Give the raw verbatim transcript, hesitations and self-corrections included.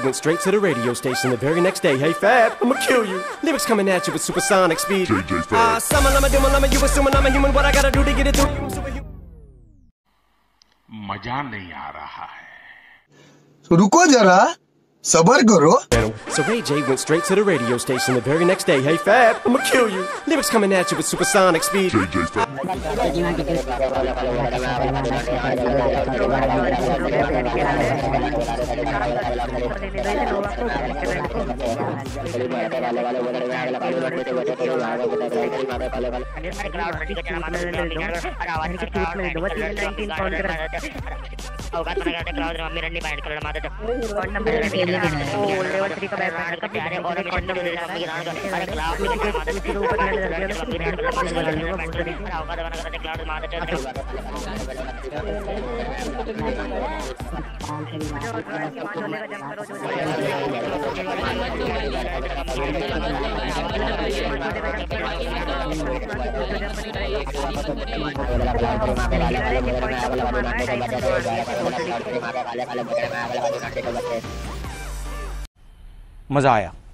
went straight to the radio station the very next day. Hey Fab, I'ma kill you. Lyrics coming at you with supersonic speed. J J Fab. Ah, summon, I'm a demon, I'm a you assuming I'm a human. What I gotta do to get it through? मजा नहीं आ रहा है. तो रुको जरा, सबर करो. So Ray J went straight to the radio station the very next day. Hey Fab, I'ma kill you. Lyrics coming at you with supersonic speed. J J Fab. मजा आया.